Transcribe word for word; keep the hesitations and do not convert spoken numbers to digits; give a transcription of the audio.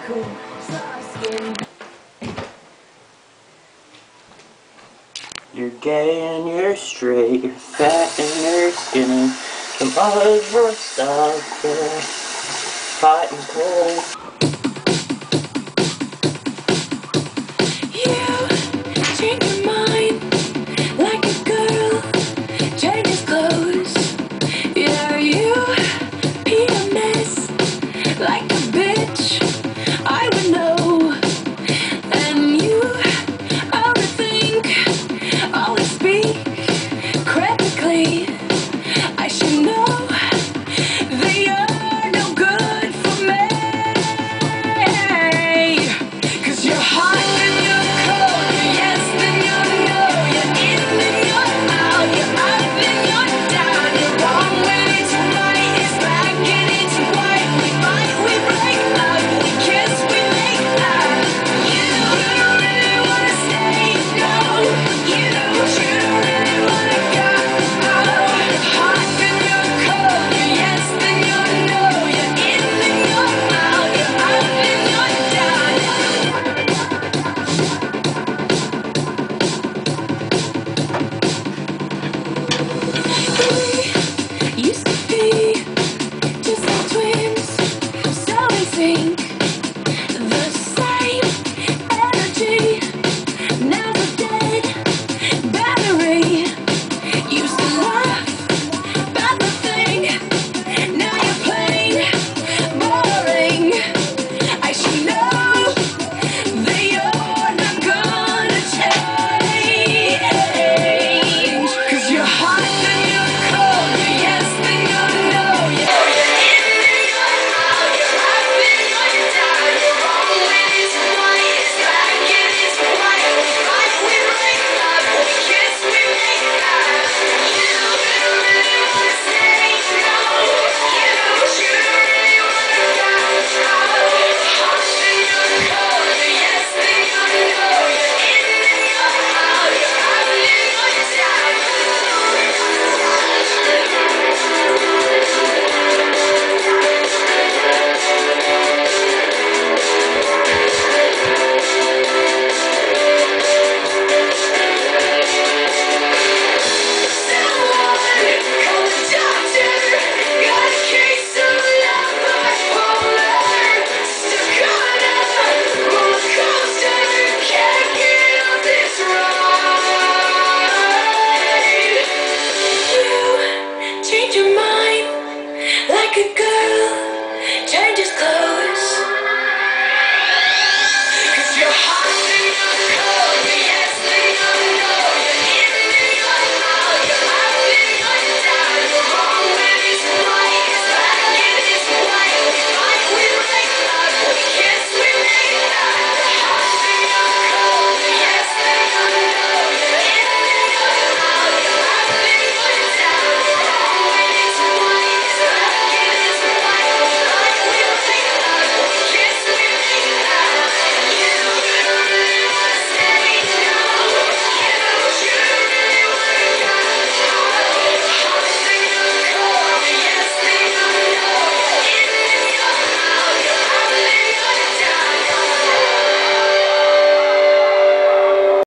cool, soft skin. You're gay and you're straight, you're fat and you're skinny. Some other stuff, yeah. Hot and cold. You change your mind like a girl changes clothes. Yeah, you be a mess like a bitch. I would know. And you overthink, always speak critically. I should know that you're no good for me. 'Cause you're hot and you're cold, you're yes then you're no, you're in then you're out, you're up then you're down, you're wrong when it's right, it's black and it's white. We fight, we break up, we kiss, we make up. You don't really wanna stay, no. You don't, you don't really wanna go. Hot then you're cold, you're yes then you're no, you're in then you're out, you're up then you're down. We used to be just like twins, so in sync. The same energy, now the dead battery. Used to laugh about nothing, now you're plain boring. I should know that you're not gonna change. 'Cause you're hot then you're cold, you're yes then you're no, you're in then you're out, you're up then you're down, you're wrong when it's right, it's black and it's white. We fight, we break up, we kiss, we make up. You don't really wanna stay, no. You don't, you don't really wanna go. Hot then you're cold, you're yes then you're no, you're in then you're out, you're up then you're down. Someone call the doctor. Got a case of love bipolar. Stuck on a roller coaster. Can't get off this ride. You change your mind like a girl